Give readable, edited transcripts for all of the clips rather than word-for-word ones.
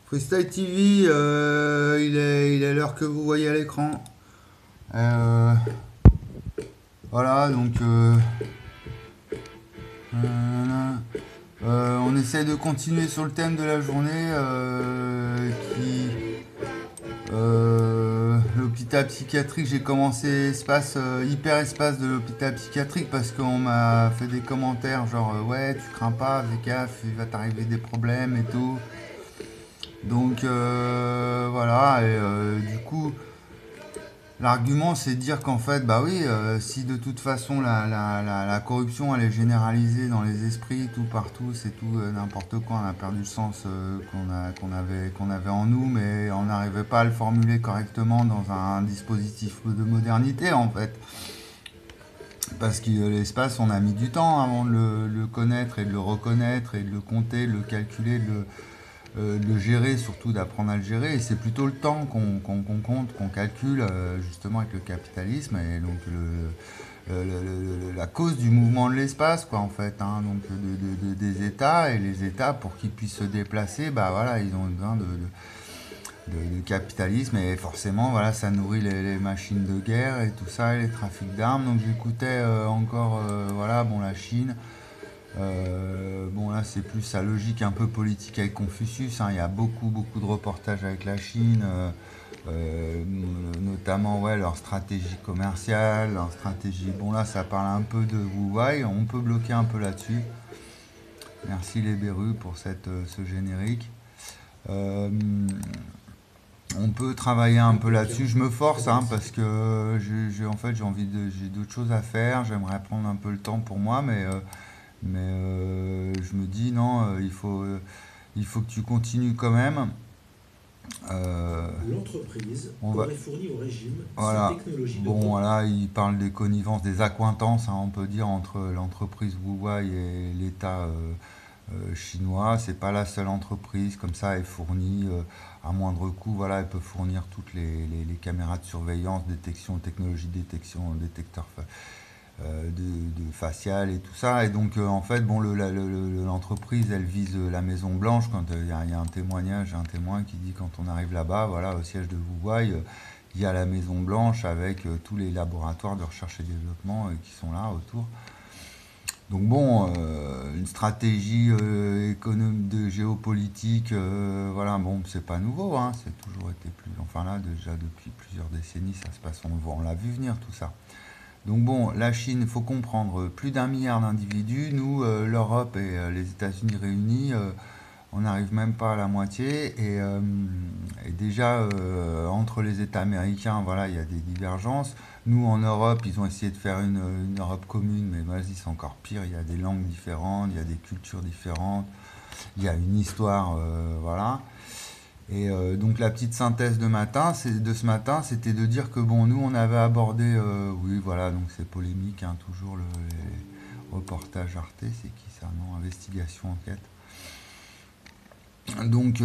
Freestyle TV, il est l'heure que vous voyez à l'écran. Euh, voilà, donc on essaie de continuer sur le thème de la journée l'hôpital psychiatrique. J'ai commencé hyper espace de l'hôpital psychiatrique parce qu'on m'a fait des commentaires genre ouais, tu crains pas, fais gaffe, il va t'arriver des problèmes et tout. Donc voilà, et du coup, l'argument c'est de dire qu'en fait, bah oui, si de toute façon la corruption elle est généralisée dans les esprits, tout partout, c'est tout n'importe quoi, on a perdu le sens qu'on avait en nous, mais on n'arrivait pas à le formuler correctement dans un dispositif de modernité en fait. Parce que l'espace, on a mis du temps avant de le connaître et de le reconnaître et de le compter, de le calculer, de le gérer, surtout d'apprendre à le gérer. Et c'est plutôt le temps qu'on compte, qu'on calcule, justement avec le capitalisme et donc la cause du mouvement de l'espace, quoi, en fait. Hein. Donc des États, et les États, pour qu'ils puissent se déplacer, bah voilà, ils ont besoin de capitalisme, et forcément, voilà, ça nourrit les machines de guerre et tout ça, et les trafics d'armes. Donc j'écoutais encore, voilà, bon, la Chine. Bon, là, c'est plus sa logique un peu politique avec Confucius. Hein. Il y a beaucoup de reportages avec la Chine, euh, notamment ouais, leur stratégie commerciale, leur stratégie. Bon, là, ça parle un peu de Huawei. On peut bloquer un peu là-dessus. Merci les Berus pour ce générique. Euh, on peut travailler un peu là-dessus. Je me force hein, parce que en fait, j'ai d'autres choses à faire. J'aimerais prendre un peu le temps pour moi, mais je me dis non, il faut que tu continues quand même. Euh, L'entreprise on va, aurait fourni au régime sa voilà. technologie de Bon, pointe. voilà, il parle des connivences, des accointances, hein, on peut dire, entre l'entreprise Huawei et l'État chinois. C'est pas la seule entreprise, comme ça, elle fournit à moindre coût, voilà, elle peut fournir toutes les caméras de surveillance, détection, technologie de détection, détecteur de facial et tout ça. Et donc, en fait, bon, l'entreprise, elle vise la Maison Blanche. Quand il y a un témoignage, un témoin qui dit quand on arrive là-bas, voilà, au siège de Huawei, il y a la Maison Blanche avec tous les laboratoires de recherche et développement qui sont là autour. Donc bon, une stratégie de géopolitique, voilà, bon, c'est pas nouveau, hein, c'est toujours été plus, enfin là, déjà depuis plusieurs décennies, ça se passe, on l'a vu venir tout ça. Donc bon, la Chine, il faut comprendre, plus d'un milliard d'individus. Nous, l'Europe et les États-Unis réunis, on n'arrive même pas à la moitié. Et déjà, entre les États américains, voilà, il y a des divergences. Nous, en Europe, ils ont essayé de faire une Europe commune, mais vas-y, c'est encore pire. Il y a des langues différentes, il y a des cultures différentes, il y a une histoire, voilà. Et donc la petite synthèse de ce matin, c'était de dire que bon, nous on avait abordé, oui voilà, donc c'est polémique, hein, toujours les reportages Arte, c'est qui ça, non? Investigation, enquête. Donc,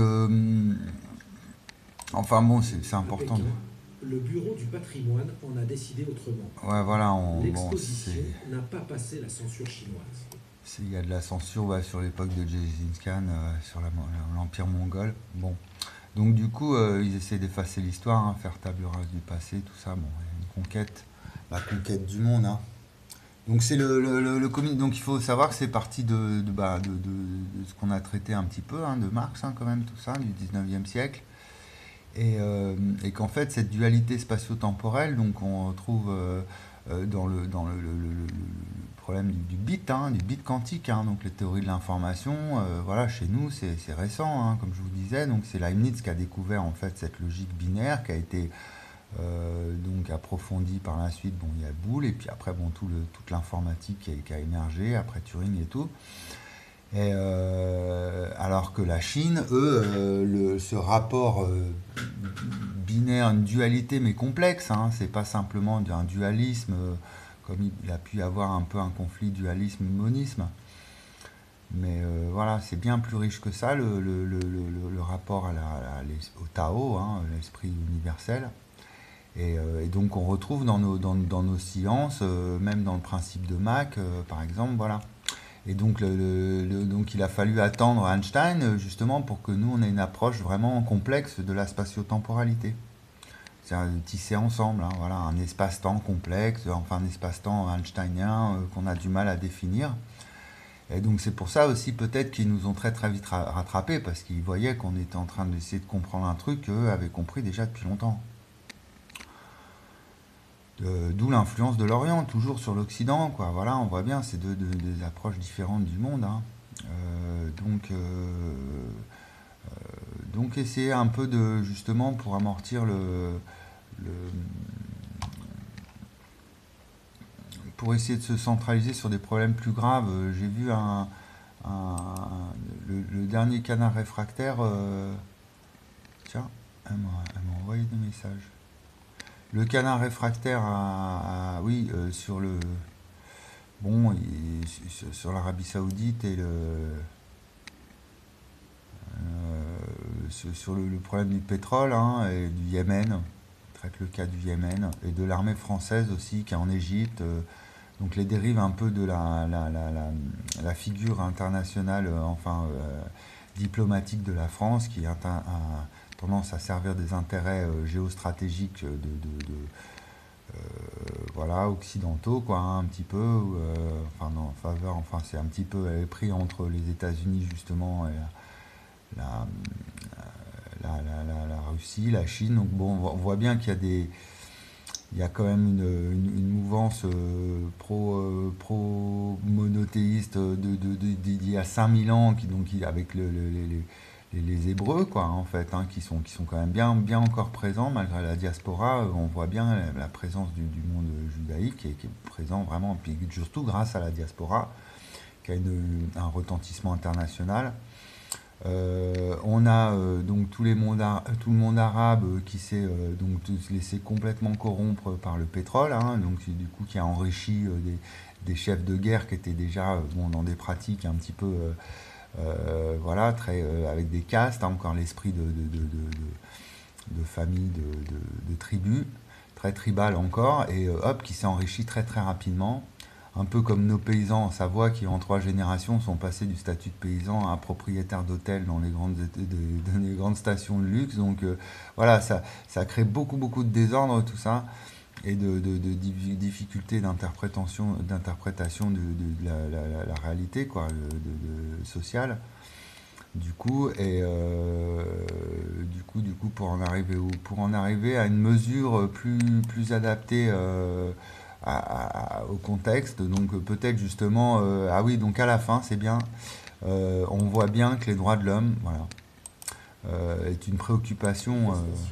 enfin bon, c'est À important. Pékin, le Bureau du patrimoine en a décidé autrement. Ouais, voilà, bon, L'exposition n'a pas passé la censure chinoise. il y a de la censure ouais, sur l'époque de Gengis Khan, sur l'Empire mongol. Bon, donc du coup, ils essaient d'effacer l'histoire, hein, faire table rase du passé, tout ça. Bon, il y a une conquête, la conquête du monde. Hein. Donc c'est donc il faut savoir que c'est parti de ce qu'on a traité un petit peu, hein, de Marx hein, quand même, tout ça, du 19e siècle. Et qu'en fait, cette dualité spatio-temporelle, donc on retrouve dans le problème du bit quantique, hein, donc les théories de l'information, voilà, chez nous, c'est récent, hein, comme je vous disais, donc c'est Leibniz qui a découvert en fait cette logique binaire qui a été donc approfondie par la suite, bon, il y a Boole, et puis après, bon, toute l'informatique qui a émergé, après Turing et tout. Et, alors que la Chine, eux, ce rapport binaire, une dualité mais complexe, hein, c'est pas simplement un dualisme comme il a pu y avoir un peu un conflit dualisme-monisme, mais voilà, c'est bien plus riche que ça le rapport au Tao, hein, l'esprit universel. Et donc on retrouve dans nos sciences, même dans le principe de Mach, par exemple, voilà. Et donc, donc il a fallu attendre Einstein justement pour que nous on ait une approche vraiment complexe de la spatio-temporalité. C'est-à-dire tisser ensemble, hein, voilà, un espace-temps complexe, enfin un espace-temps einsteinien qu'on a du mal à définir. Et donc c'est pour ça aussi peut-être qu'ils nous ont très très vite rattrapés parce qu'ils voyaient qu'on était en train d'essayer de comprendre un truc qu'eux avaient compris déjà depuis longtemps. D'où l'influence de l'Orient, toujours sur l'Occident, quoi. Voilà, on voit bien, c'est des approches différentes du monde, hein. Donc essayer un peu de, justement, pour amortir le- pour essayer de se centraliser sur des problèmes plus graves. J'ai vu le dernier canard réfractaire. Tiens, elle m'a envoyé des messages. Le canard réfractaire oui, sur le, bon, sur l'Arabie Saoudite et sur le problème du pétrole, hein, et du Yémen, traite le cas du Yémen et de l'armée française aussi qui est en Égypte. Donc les dérives un peu de la figure internationale, diplomatique de la France qui a tendance à servir des intérêts géostratégiques voilà, occidentaux, quoi, hein, un petit peu, enfin non, en faveur, enfin c'est un petit peu, elle est pris entre les États-Unis justement et la, la Russie, la Chine. Donc bon, on voit bien qu'il y a il y a quand même une mouvance pro-monothéiste d'il y a 5000 ans, avec les Hébreux, quoi, en fait, hein, qui sont quand même bien encore présents, malgré la diaspora. On voit bien la présence du monde judaïque qui est présent vraiment, puis surtout grâce à la diaspora, qui a un retentissement international. On a donc tout le monde arabe qui s'est donc laissé complètement corrompre par le pétrole, hein, donc du coup qui a enrichi des chefs de guerre qui étaient déjà bon, dans des pratiques un petit peu voilà, très avec des castes, hein, encore l'esprit de famille, de tribu, très tribal encore, et hop, qui s'est enrichi très très rapidement. Un peu comme nos paysans en Savoie qui, en 3 générations, sont passés du statut de paysan à propriétaire d'hôtels dans dans les grandes stations de luxe. Donc voilà, ça crée beaucoup de désordre, tout ça, et de difficultés d'interprétation la réalité, quoi, sociale. Du coup, pour en arriver à une mesure plus adaptée au contexte. Donc peut-être justement, ah oui, donc à la fin, c'est bien, on voit bien que les droits de l'homme, voilà, est une préoccupation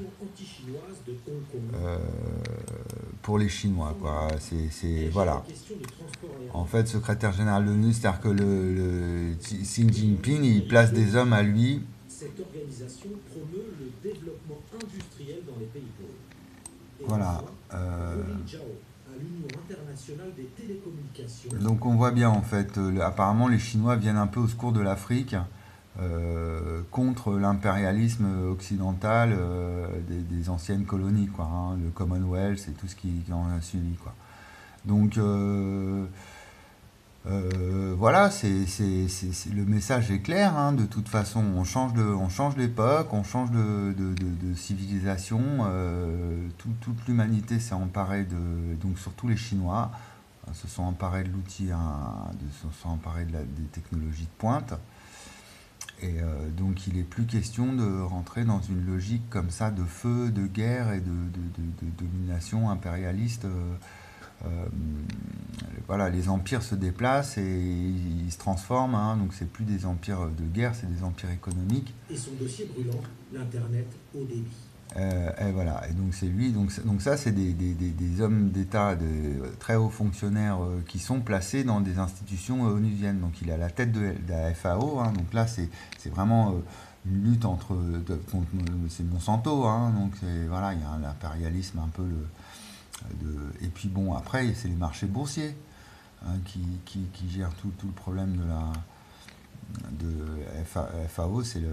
euh, pour les Chinois, quoi. Voilà. En fait, secrétaire général de l'ONU, c'est-à-dire que Xi Jinping, il place des hommes à lui. Cette organisation promeut le développement industriel dans les pays pauvres. Et Voilà. enfin, Roumin Zhao, à l'Union internationale des télécommunications. Donc on voit bien en fait, apparemment les Chinois viennent un peu au secours de l'Afrique contre l'impérialisme occidental des anciennes colonies, quoi, hein, le Commonwealth et tout ce qui en a suivi, quoi. Donc voilà, le message est clair, hein, de toute façon, on change d'époque, on change de civilisation, toute l'humanité s'est emparée donc surtout les Chinois, se sont emparés de l'outil, hein, se sont emparés des technologies de pointe. Et donc il n'est plus question de rentrer dans une logique comme ça de feu, de guerre et de domination impérialiste. Euh, voilà, les empires se déplacent et ils se transforment, hein, donc c'est plus des empires de guerre, c'est des empires économiques. Et son dossier brûlant, l'Internet haut débit. Et voilà, et donc c'est lui, donc ça c'est des hommes d'État, très hauts fonctionnaires qui sont placés dans des institutions onusiennes. Donc il est à la tête de la FAO, hein, donc là c'est vraiment une lutte contre c'est Monsanto, hein, donc voilà, il y a un impérialisme un peu et puis bon, après c'est les marchés boursiers, hein, qui gèrent tout le problème de FAO, c'est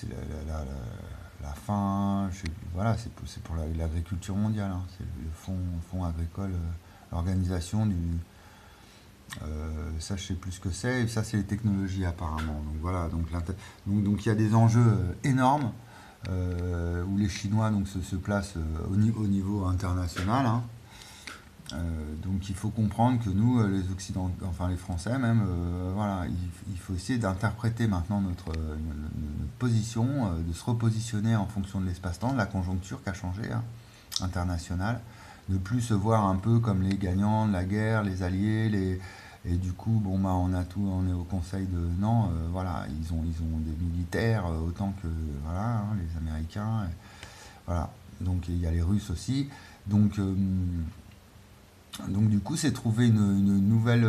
la fin, voilà, c'est pour l'agriculture mondiale, hein, c'est le fonds agricole, l'organisation Ça, je sais plus ce que c'est. Et ça, c'est les technologies apparemment. Donc voilà. Donc il y a des enjeux énormes où les Chinois donc se placent au niveau international. Hein. Donc il faut comprendre que nous, les Occidentaux, enfin les Français même, voilà, il faut essayer d'interpréter maintenant notre position, de se repositionner en fonction de l'espace-temps, de la conjoncture qui a changé, hein, internationale, ne plus se voir un peu comme les gagnants de la guerre, les alliés, et du coup, bon bah on est au Conseil de non, voilà, ils ont des militaires autant que voilà, hein, les Américains, voilà. Donc il y a les Russes aussi, donc donc du coup, c'est trouver une nouvelle,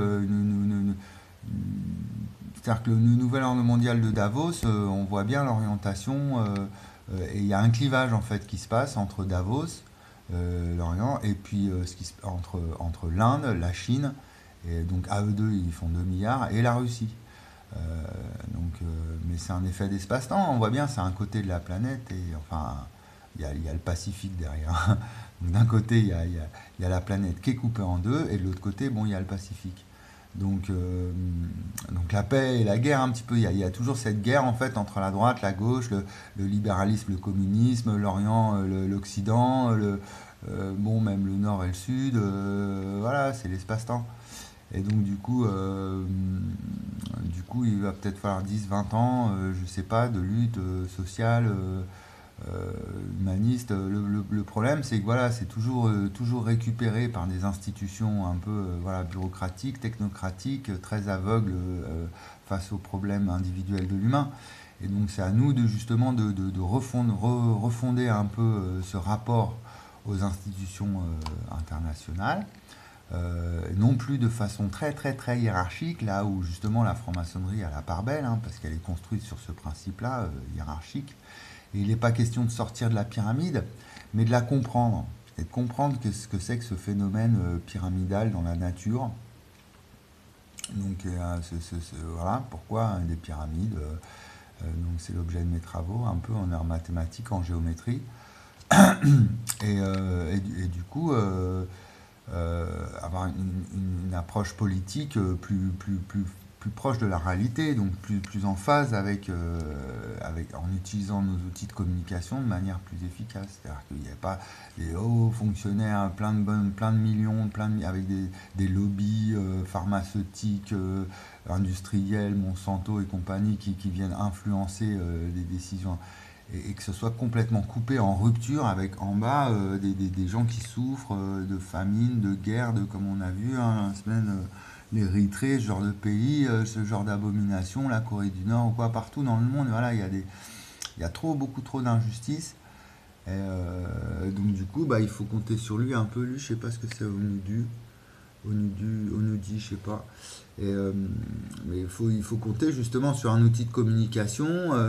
c'est-à-dire que le nouvel ordre mondial de Davos, on voit bien l'orientation, et il y a un clivage en fait qui se passe entre Davos, l'Orient, et puis entre l'Inde, la Chine, et donc à eux deux ils font 2 milliards, et la Russie. Euh, mais c'est un effet d'espace-temps, on voit bien, c'est un côté de la planète, et enfin, il y a le Pacifique derrière. D'un côté, il y a la planète qui est coupée en deux, et de l'autre côté, bon, il y a le Pacifique. Donc, donc la paix et la guerre, un petit peu, il y a toujours cette guerre en fait entre la droite, la gauche, le libéralisme, le communisme, l'Orient, l'Occident, bon, même le Nord et le Sud, voilà, c'est l'espace-temps. Et donc du coup, il va peut-être falloir 10, 20 ans, je sais pas, de lutte sociale, euh, humaniste. Le problème, c'est que voilà, c'est toujours récupéré par des institutions un peu voilà, bureaucratiques, technocratiques, très aveugles face aux problèmes individuels de l'humain. Et donc c'est à nous de justement de refonder un peu ce rapport aux institutions internationales, non plus de façon très très très hiérarchique, là où justement la franc-maçonnerie a la part belle, hein, parce qu'elle est construite sur ce principe-là, hiérarchique. Et il n'est pas question de sortir de la pyramide, mais de la comprendre. Et de comprendre ce que c'est que ce phénomène pyramidal dans la nature. Donc voilà pourquoi des pyramides. Donc c'est l'objet de mes travaux, un peu en arts mathématiques, en géométrie. Et du coup, avoir une approche politique plus proche de la réalité, donc plus en phase en utilisant nos outils de communication de manière plus efficace. C'est-à-dire qu'il n'y a pas des hauts fonctionnaires, plein de millions, avec des lobbies pharmaceutiques, industriels, Monsanto et compagnie qui viennent influencer les décisions, et que ce soit complètement coupé en rupture avec en bas des gens qui souffrent de famine, de guerre, comme on a vu hein, la semaine, l'Érythrée, ce genre de pays, ce genre d'abomination, la Corée du Nord ou quoi, partout dans le monde, voilà, il y a beaucoup trop d'injustice. Donc du coup, bah, il faut compter sur lui un peu, lui, je sais pas ce que c'est Onudi, je sais pas. Mais il faut compter justement sur un outil de communication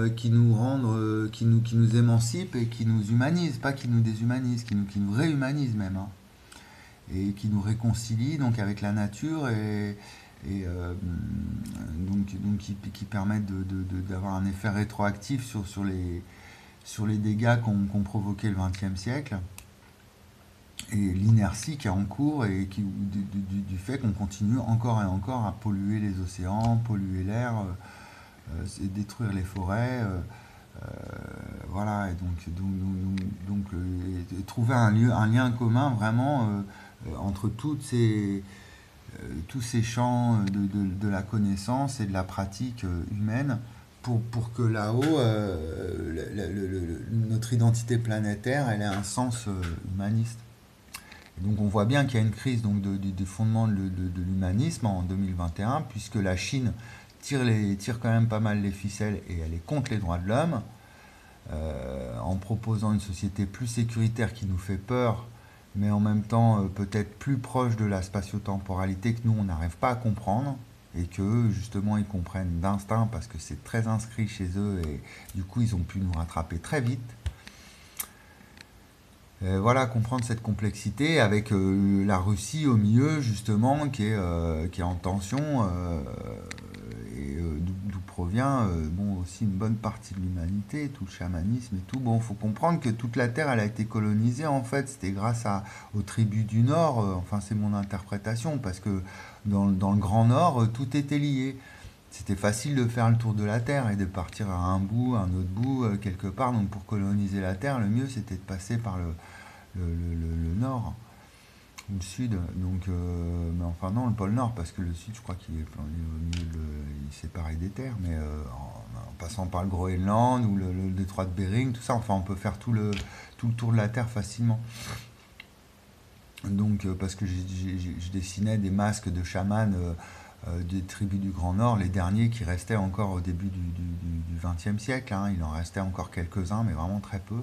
qui nous émancipe et qui nous humanise, pas qui nous déshumanise, qui nous réhumanise même, hein, et qui nous réconcilie donc avec la nature et donc qui permettent d'avoir un effet rétroactif sur les dégâts qu'ont provoqué le XXe siècle et l'inertie qui est en cours et du fait qu'on continue encore et encore à polluer les océans, polluer l'air, détruire les forêts. Voilà, et et trouver un lien commun vraiment entre tous ces champs de la connaissance et de la pratique humaine pour que là-haut, notre identité planétaire, elle ait un sens humaniste. Et donc on voit bien qu'il y a une crise donc, des fondements de l'humanisme en 2021, puisque la Chine tire quand même pas mal les ficelles et elle est contre les droits de l'homme, en proposant une société plus sécuritaire qui nous fait peur, mais en même temps peut-être plus proche de la spatio-temporalité que nous on n'arrive pas à comprendre, et que justement ils comprennent d'instinct parce que c'est très inscrit chez eux et du coup ils ont pu nous rattraper très vite. Voilà, comprendre cette complexité avec la Russie au milieu justement qui est en tension, et d'où provient, bon, aussi une bonne partie de l'humanité, tout le chamanisme et tout. Bon, faut comprendre que toute la Terre, elle a été colonisée, en fait, c'était grâce aux tribus du Nord, enfin, c'est mon interprétation, parce que dans le Grand Nord, tout était lié. C'était facile de faire le tour de la Terre et de partir à un bout, à un autre bout, quelque part. Donc pour coloniser la Terre, le mieux c'était de passer par le Nord ou le Sud. Donc, mais enfin non, le pôle Nord, parce que le Sud, je crois qu'il est, il est séparé des terres. Mais en passant par le Groenland ou le détroit de Bering, tout ça, enfin on peut faire tout le tour de la Terre facilement. Donc, parce que je dessinais des masques de chamans des tribus du Grand Nord, les derniers qui restaient encore au début du XXe siècle. Hein. Il en restait encore quelques-uns, mais vraiment très peu.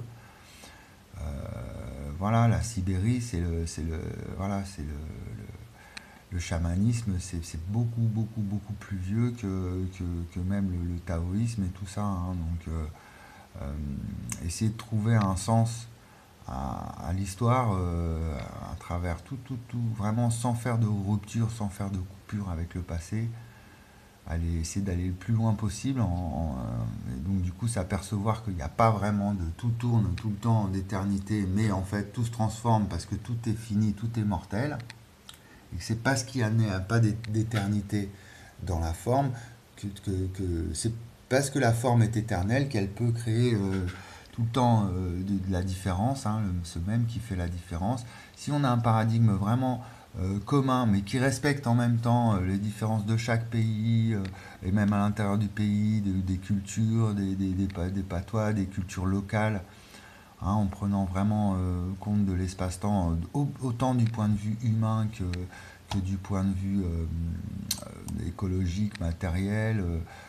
Voilà, la Sibérie, voilà, le chamanisme, c'est beaucoup, beaucoup, beaucoup plus vieux que même le taoïsme et tout ça. Hein. Donc, essayer de trouver un sens à l'histoire à travers tout, vraiment sans faire de rupture, sans faire de coupure avec le passé, essayer d'aller le plus loin possible, et donc du coup s'apercevoir qu'il n'y a pas vraiment de tout tourne tout le temps d'éternité, mais en fait tout se transforme parce que tout est fini, tout est mortel, et que c'est parce qu'il n'y a pas d'éternité dans la forme, que c'est parce que la forme est éternelle qu'elle peut créer tout le temps de la différence, hein, ce même qui fait la différence. Si on a un paradigme vraiment commun, mais qui respecte en même temps les différences de chaque pays, et même à l'intérieur du pays, des cultures, des patois, des cultures locales, hein, en prenant vraiment compte de l'espace-temps, autant du point de vue humain que du point de vue écologique, matériel.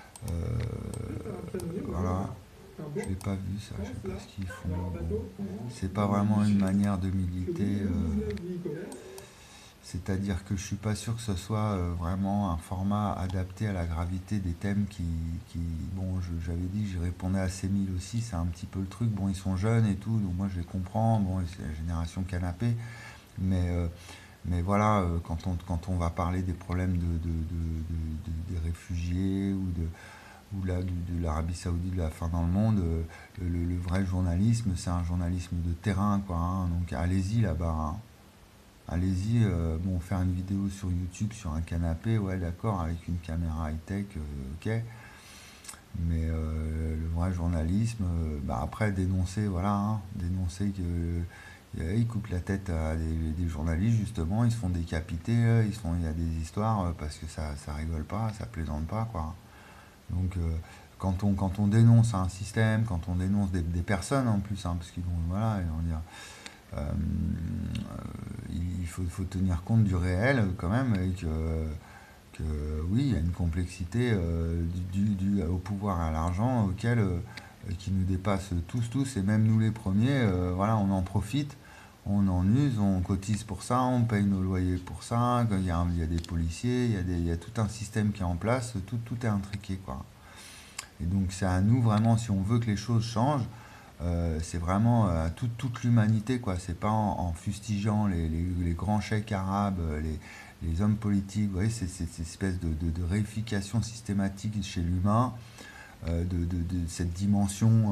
Voilà. Je l'ai pas vu ça, je sais pas ce qu'ils font. Bon. C'est pas vraiment une manière de militer. C'est-à-dire que je suis pas sûr que ce soit vraiment un format adapté à la gravité des thèmes bon, j'avais dit que je répondais à ces mille aussi, c'est un petit peu le truc. Bon, ils sont jeunes et tout, donc moi je les comprends. Bon, c'est la génération canapé, mais quand on va parler des problèmes des réfugiés ou de l'Arabie Saoudite, de la fin dans le monde, le vrai journalisme, c'est un journalisme de terrain, quoi. Hein. Donc allez-y là-bas. Hein. Allez-y, bon, faire une vidéo sur YouTube sur un canapé, ouais, d'accord, avec une caméra high-tech, ok. Mais le vrai journalisme, bah, après dénoncer, voilà, hein, dénoncer que ils coupent la tête à des journalistes justement, ils se font décapiter, il y a des histoires parce que ça rigole pas, ça plaisante pas, quoi. Donc quand on dénonce un système, quand on dénonce des personnes en plus, hein, parce qu'ils vont, voilà, ils vont dire, euh, il faut tenir compte du réel quand même, et que oui, il y a une complexité due au pouvoir et à l'argent qui nous dépasse tous, et même nous les premiers, voilà, on en profite, on en use, on cotise pour ça, on paye nos loyers pour ça, il y a des policiers, il y a tout un système qui est en place, tout est intriqué, quoi. Et donc c'est à nous vraiment, si on veut que les choses changent, c'est vraiment toute l'humanité, quoi. C'est pas en fustigeant les grands cheikhs arabes, les hommes politiques. Vous voyez, c'est cette espèce de réification systématique chez l'humain, de cette dimension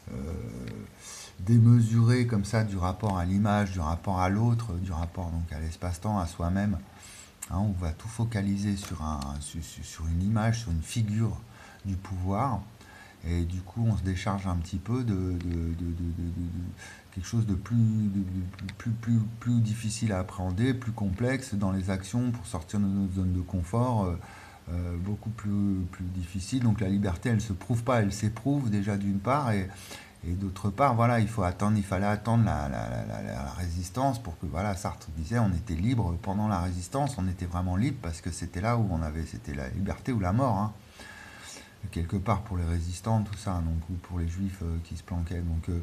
démesurée comme ça du rapport à l'image, du rapport à l'autre, du rapport donc à l'espace-temps, à soi-même. Hein, on va tout focaliser sur une image, sur une figure du pouvoir. Et du coup, on se décharge un petit peu quelque chose de plus difficile à appréhender, plus complexe dans les actions pour sortir de notre zone de confort, beaucoup plus difficile. Donc la liberté, elle ne se prouve pas, elle s'éprouve déjà d'une part, et d'autre part, voilà, il fallait attendre la résistance pour que, voilà, Sartre disait, on était libre pendant la résistance, on était vraiment libre parce que c'était là où c'était la liberté ou la mort. Hein, quelque part pour les résistants, tout ça, donc, ou pour les juifs qui se planquaient.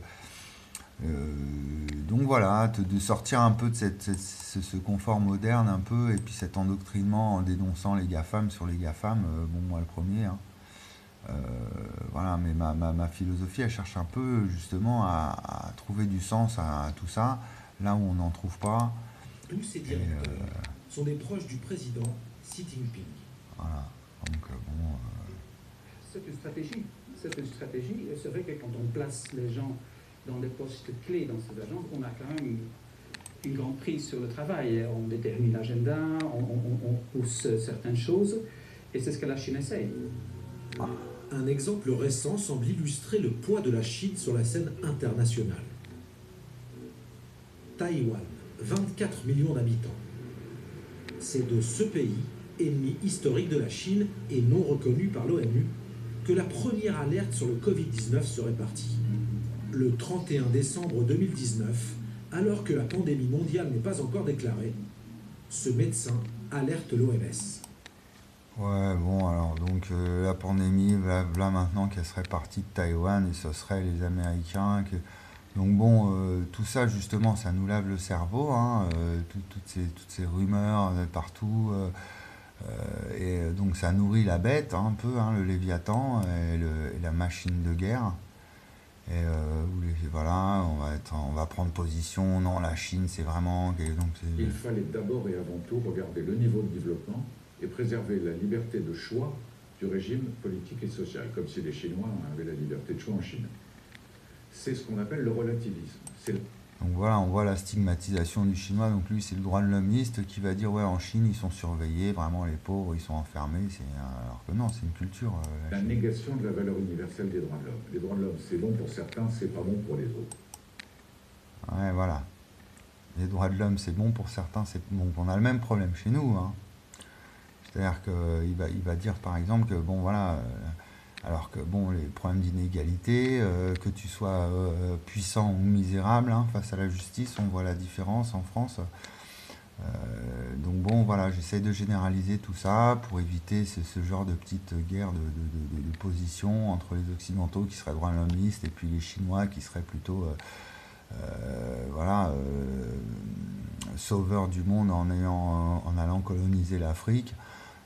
Donc voilà, de sortir un peu de ce confort moderne un peu, et puis cet endoctrinement en dénonçant les GAFAM sur les GAFAM, bon, moi le premier. Hein. Voilà, mais ma philosophie, elle cherche un peu justement à trouver du sens à tout ça, là où on n'en trouve pas. Tous ces directeurs sont des proches du président Xi Jinping. Voilà, donc bon. c'est une stratégie. C'est une stratégie. Et c'est vrai que quand on place les gens dans des postes clés dans ces agences, on a quand même une grande prise sur le travail. On détermine l'agenda, on pousse certaines choses. Et c'est ce que la Chine essaye. Un exemple récent semble illustrer le poids de la Chine sur la scène internationale. Taïwan, 24 millions d'habitants. C'est de ce pays, ennemi historique de la Chine et non reconnu par l'ONU, que la première alerte sur le Covid-19 serait partie. Le 31 décembre 2019, alors que la pandémie mondiale n'est pas encore déclarée, ce médecin alerte l'OMS. Ouais, bon, alors, donc, la pandémie, là maintenant qu'elle serait partie de Taïwan, et ce serait les Américains. Donc, bon, tout ça, justement, ça nous lave le cerveau, hein, toutes ces rumeurs partout. Et donc, ça nourrit la bête, hein, un peu, hein, le Léviathan et la machine de guerre. Et voilà, on va prendre position. Non, la Chine, c'est vraiment. Donc, Il fallait d'abord et avant tout regarder le niveau de développement et préserver la liberté de choix du régime politique et social, comme si les Chinois avaient la liberté de choix en Chine. C'est ce qu'on appelle le relativisme. Donc voilà, on voit la stigmatisation du chinois. Donc lui, c'est le droit de l'hommiste qui va dire ouais, en Chine, ils sont surveillés, vraiment les pauvres, ils sont enfermés. Alors que non, c'est une culture. La négation de la valeur universelle des droits de l'homme. Les droits de l'homme, c'est bon pour certains, c'est pas bon pour les autres. Ouais, voilà. Les droits de l'homme, c'est bon pour certains, c'est bon. On a le même problème chez nous, hein. C'est-à-dire qu'il va dire par exemple que bon voilà, alors que bon les problèmes d'inégalité, que tu sois puissant ou misérable, hein, face à la justice, on voit la différence en France. Donc bon voilà, j'essaie de généraliser tout ça pour éviter ce genre de petite guerre de position entre les Occidentaux qui seraient droits de l'hommistes et puis les Chinois qui seraient plutôt voilà, sauveurs du monde en allant coloniser l'Afrique.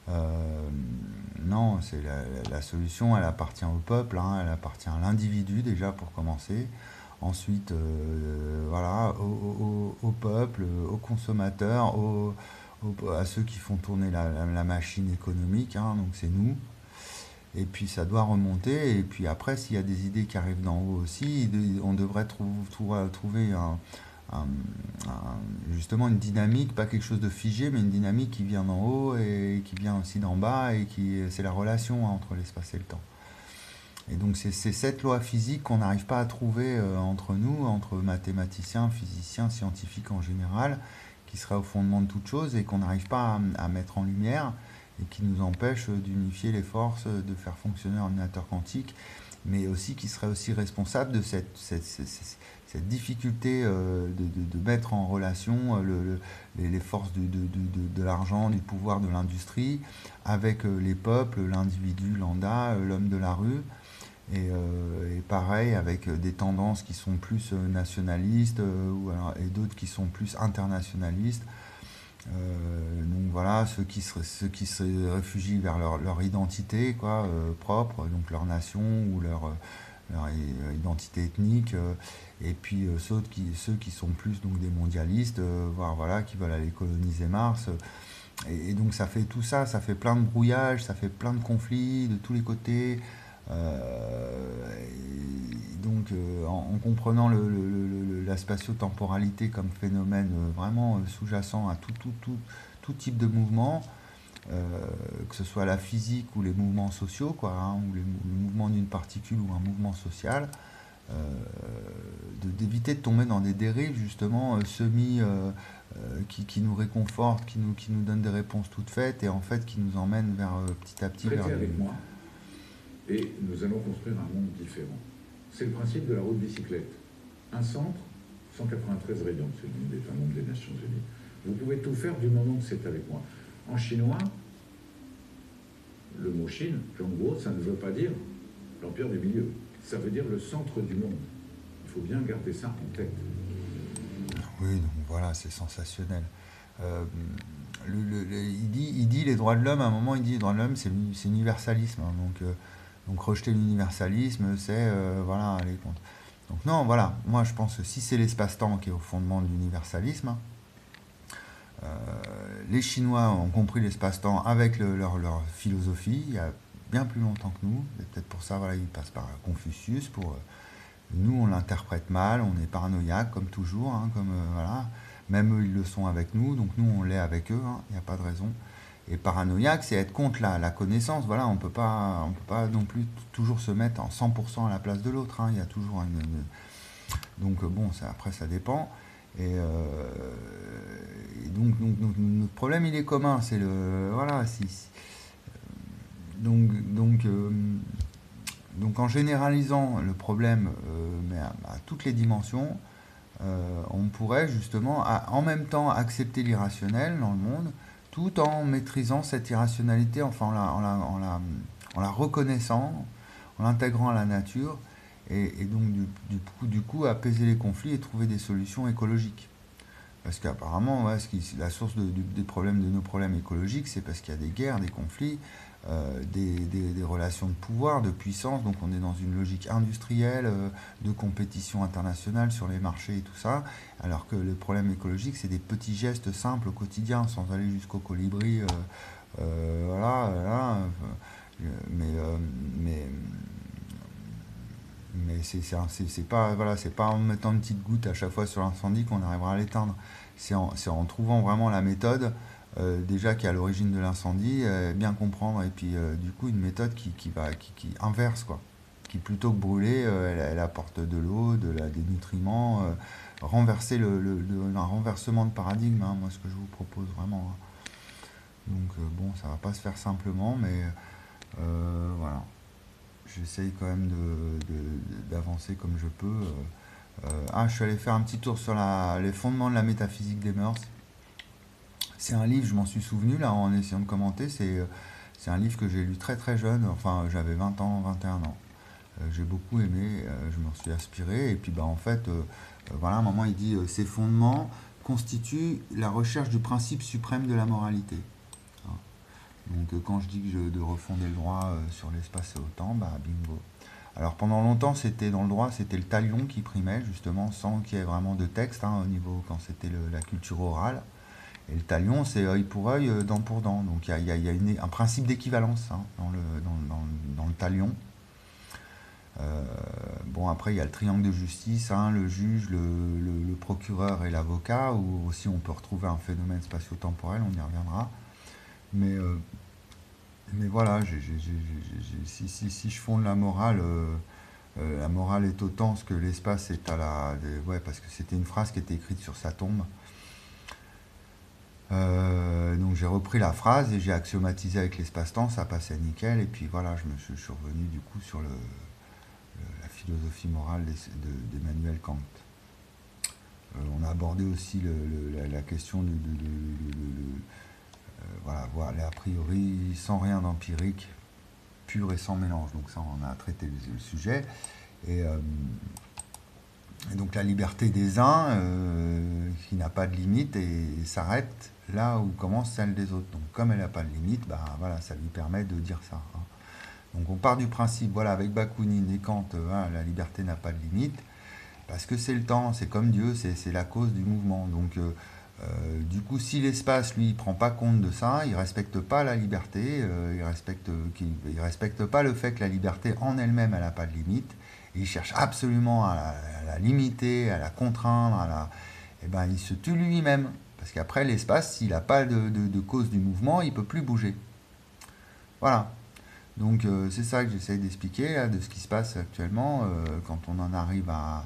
Non, c'est la solution, elle appartient au peuple, hein, elle appartient à l'individu déjà pour commencer. Ensuite, voilà, au peuple, aux consommateurs, à ceux qui font tourner la machine économique, hein, donc c'est nous. Et puis ça doit remonter. Et puis après, s'il y a des idées qui arrivent d'en haut aussi, on devrait trouver justement une dynamique, pas quelque chose de figé, mais une dynamique qui vient d'en haut et qui vient aussi d'en bas, et c'est la relation, hein, entre l'espace et le temps. Et donc c'est cette loi physique qu'on n'arrive pas à trouver entre nous, entre mathématiciens, physiciens, scientifiques en général, qui serait au fondement de toute chose et qu'on n'arrive pas à mettre en lumière, et qui nous empêche d'unifier les forces, de faire fonctionner l'ordinateur quantique, mais aussi qui serait aussi responsable de cette difficulté de mettre en relation les forces de l'argent, du pouvoir, de l'industrie, avec les peuples, l'individu lambda, l'homme de la rue. Et pareil, avec des tendances qui sont plus nationalistes, et d'autres qui sont plus internationalistes. Donc voilà, ceux qui se réfugient vers leur identité, quoi, propre, donc leur nation ou leur identité ethnique, et puis ceux qui sont plus donc des mondialistes, voire voilà, qui veulent aller coloniser Mars. Et donc ça fait tout ça, ça fait plein de brouillages, ça fait plein de conflits de tous les côtés. Et donc en comprenant la spatio-temporalité comme phénomène vraiment sous-jacent à tout type de mouvement, que ce soit la physique ou les mouvements sociaux, quoi, hein, ou le mouvement d'une particule ou un mouvement social, d'éviter de tomber dans des dérives justement qui nous réconfortent, qui nous donnent des réponses toutes faites, et en fait qui nous emmènent vers petit à petit vers avec moi, et nous allons construire un monde différent. C'est le principe de la route bicyclette. Un centre, 193 rayons, c'est un nombre des Nations Unies. Vous pouvez tout faire du moment que c'est avec moi. En chinois, le mot Chine, Zhongguo, ça ne veut pas dire l'empire du milieu. Ça veut dire le centre du monde. Il faut bien garder ça en tête. Oui, donc voilà, c'est sensationnel. Il dit les droits de l'homme, à un moment, il dit les droits de l'homme, c'est l'universalisme, hein, donc rejeter l'universalisme, c'est voilà, aller contre. Donc non, voilà, moi je pense que si c'est l'espace-temps qui est au fondement de l'universalisme, les Chinois ont compris l'espace-temps avec leur philosophie. Il y a bien plus longtemps que nous. Et peut-être pour ça, voilà, ils passent par Confucius. Nous, on l'interprète mal, on est paranoïaque, comme toujours, hein, voilà. Même eux, ils le sont avec nous, donc nous, on l'est avec eux, il n'y a pas de raison. Et paranoïaque, c'est être contre la connaissance. Voilà, on peut pas non plus toujours se mettre en 100% à la place de l'autre. Il y a toujours donc bon, après, ça dépend. Et donc, notre problème, il est commun. C'est voilà. Donc en généralisant le problème, mais à toutes les dimensions, on pourrait justement en même temps accepter l'irrationnel dans le monde, tout en maîtrisant cette irrationalité, enfin en la reconnaissant, en l'intégrant à la nature, et donc du coup apaiser les conflits et trouver des solutions écologiques. Parce qu'apparemment, ouais, la source des problèmes, de nos problèmes écologiques, c'est parce qu'il y a des guerres, des conflits, des relations de pouvoir, de puissance. Donc on est dans une logique industrielle, de compétition internationale sur les marchés et tout ça. Alors que le problème écologique, c'est des petits gestes simples au quotidien, sans aller jusqu'au colibri. Voilà. Mais c'est pas, voilà, c'est pas en mettant une petite goutte à chaque fois sur l'incendie qu'on arrivera à l'éteindre. C'est en trouvant vraiment la méthode déjà qui est à l'origine de l'incendie, bien comprendre, et puis du coup une méthode qui inverse, quoi. Qui plutôt que brûler, elle apporte de l'eau, des nutriments, renverser un renversement de paradigme, hein, moi ce que je vous propose vraiment. Donc bon, ça va pas se faire simplement, mais voilà. J'essaye quand même d'avancer comme je peux. Je suis allé faire un petit tour sur les fondements de la métaphysique des mœurs. C'est un livre, je m'en suis souvenu là en essayant de commenter, c'est un livre que j'ai lu très très jeune, enfin j'avais 20 ans, 21 ans. J'ai beaucoup aimé, je m'en suis inspiré, et puis en fait, voilà, à un moment il dit ces fondements constituent la recherche du principe suprême de la moralité. Donc quand je dis de refonder le droit sur l'espace et au temps, bingo. Alors pendant longtemps, c'était dans le droit, c'était le talion qui primait, justement, sans qu'il y ait vraiment de texte, au niveau, quand c'était la culture orale. Et le talion, c'est œil pour œil, dent pour dent. Donc il y a un principe d'équivalence dans le talion. Bon, après, il y a le triangle de justice, le juge, le procureur et l'avocat, où aussi on peut retrouver un phénomène spatio-temporel, on y reviendra. Mais voilà, si je fonde la morale est autant ce que l'espace est ouais, parce que c'était une phrase qui était écrite sur sa tombe. Donc j'ai repris la phrase et j'ai axiomatisé avec l'espace-temps, ça passait nickel, et puis voilà, je suis revenu du coup sur la philosophie morale d'Emmanuel Kant. On a abordé aussi la question voilà, a priori sans rien d'empirique, pur et sans mélange. Donc ça, on a traité le sujet. Et donc la liberté des uns, qui n'a pas de limite, et s'arrête là où commence celle des autres. Donc comme elle n'a pas de limite, voilà, ça lui permet de dire ça. Donc on part du principe, voilà, avec Bakounine et Kant, la liberté n'a pas de limite, parce que c'est le temps, c'est comme Dieu, c'est la cause du mouvement. Donc du coup, si l'espace, lui, ne prend pas compte de ça, il ne respecte pas la liberté, il respecte pas le fait que la liberté en elle-même, elle n'a pas de limite, et il cherche absolument à la limiter, à la contraindre, il se tue lui-même. Parce qu'après, l'espace, s'il n'a pas de cause du mouvement, il ne peut plus bouger. Voilà. Donc c'est ça que j'essaye d'expliquer, là, de ce qui se passe actuellement, quand on en arrive à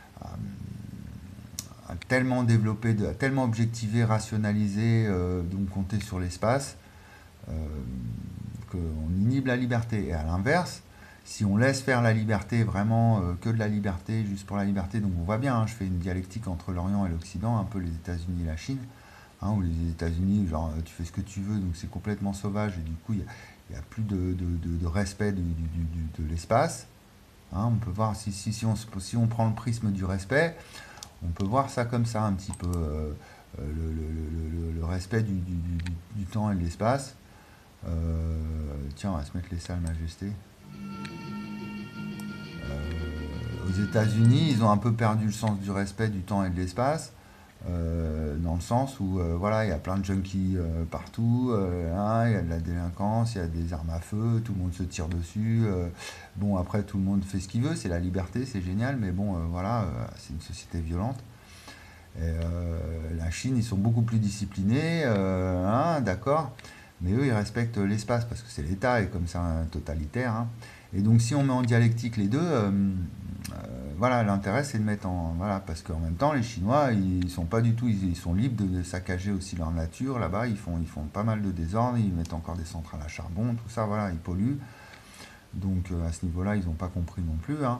tellement développer, à tellement objectiver, rationaliser, donc compter sur l'espace, qu'on inhibe la liberté. Et à l'inverse, si on laisse faire la liberté, vraiment que de la liberté, juste pour la liberté, donc on voit bien, je fais une dialectique entre l'Orient et l'Occident, un peu les États-Unis et la Chine, où les États-Unis, genre tu fais ce que tu veux, donc c'est complètement sauvage, et du coup il n'y a plus de respect de l'espace. On peut voir, si on prend le prisme du respect, on peut voir ça comme ça un petit peu, le respect du temps et de l'espace. Tiens, on va se mettre les salles majesté. Aux États-Unis, ils ont un peu perdu le sens du respect du temps et de l'espace. dans le sens où voilà, il y a plein de junkies partout, hein, il y a de la délinquance, il y a des armes à feu, tout le monde se tire dessus. Bon, après, tout le monde fait ce qu'il veut, c'est la liberté, c'est génial, mais bon, voilà, c'est une société violente. Et, la Chine, ils sont beaucoup plus disciplinés, hein, d'accord, mais eux, ils respectent l'espace parce que c'est l'État et comme c'est un totalitaire, hein. Et donc, si on met en dialectique les deux, voilà, l'intérêt c'est de mettre en. Voilà, parce qu'en même temps, les Chinois, ils sont pas du tout. Ils sont libres de saccager aussi leur nature. Là-bas, ils font pas mal de désordre. Ils mettent encore des centrales à charbon, tout ça, voilà, ils polluent. Donc, à ce niveau-là, ils n'ont pas compris non plus, hein.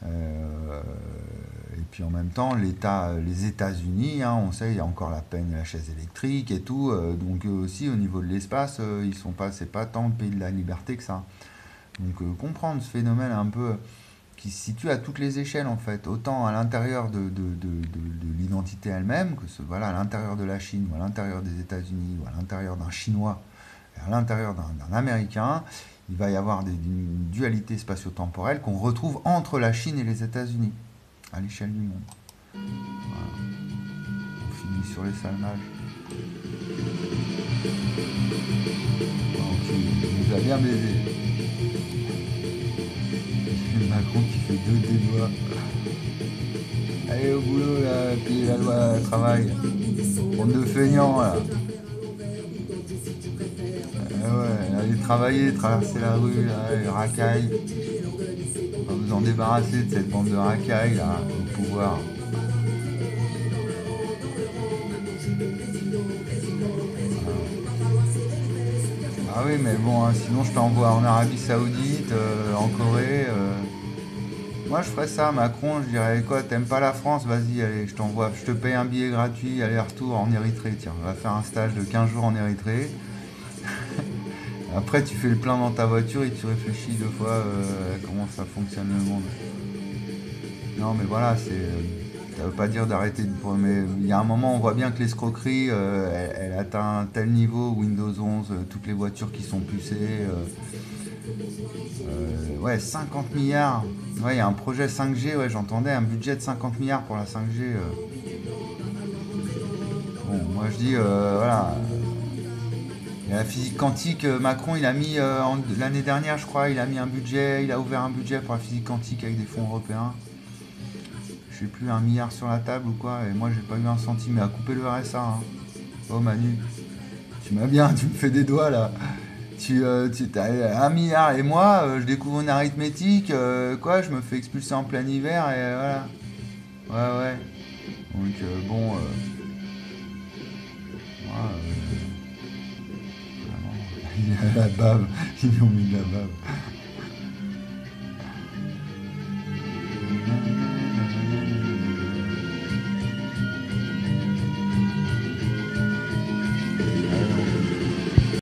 Et puis en même temps, les États-Unis, hein, on sait, il y a encore la peine, la chaise électrique et tout. Donc, eux aussi, au niveau de l'espace, ils sont pas. C'est pas tant le pays de la liberté que ça. Donc, comprendre ce phénomène un peu qui se situe à toutes les échelles en fait, autant à l'intérieur de l'identité elle-même, que voilà, à l'intérieur de la Chine, ou à l'intérieur des États-Unis, ou à l'intérieur d'un Chinois, et à l'intérieur d'un Américain, il va y avoir une dualité spatio-temporelle qu'on retrouve entre la Chine et les États-Unis, à l'échelle du monde. Voilà. On finit sur les salmages. Donc, il nous a bien baisé. Macron qui fait des doigts. Allez au boulot là, puis la loi travail. Bande de feignants là. Ouais, allez travailler, traverser la rue, là, les racailles. On va vous en débarrasser de cette bande de racailles là, au pouvoir. Ah oui, mais bon, hein, sinon je t'envoie en Arabie Saoudite, en Corée. Moi je ferais ça, Macron, je dirais quoi, t'aimes pas la France, vas-y, allez, je t'envoie, je te paye un billet gratuit, aller-retour en Érythrée, tiens, on va faire un stage de 15 jours en Érythrée. Après tu fais le plein dans ta voiture et tu réfléchis 2 fois comment ça fonctionne le monde. Non mais voilà, ça veut pas dire d'arrêter de. Mais il y a un moment, on voit bien que l'escroquerie, elle atteint un tel niveau, Windows 11, toutes les voitures qui sont pucées. Ouais, 50 milliards. Ouais, il y a un projet 5G, ouais, j'entendais un budget de 50 milliards pour la 5G. Bon, moi je dis, voilà. Et la physique quantique, Macron, il a mis, l'année dernière, je crois, il a mis un budget, il a ouvert un budget pour la physique quantique avec des fonds européens. Je sais plus, 1 milliard sur la table ou quoi, et moi j'ai pas eu un centime, mais à couper le RSA, hein. Oh Manu, tu m'as bien, tu me fais des doigts là. Tu as 1 milliard et moi, je découvre une arithmétique, quoi, je me fais expulser en plein hiver et voilà. Ouais, ouais. Donc bon, moi, vraiment, il a la bave, ils lui ont mis de la bave.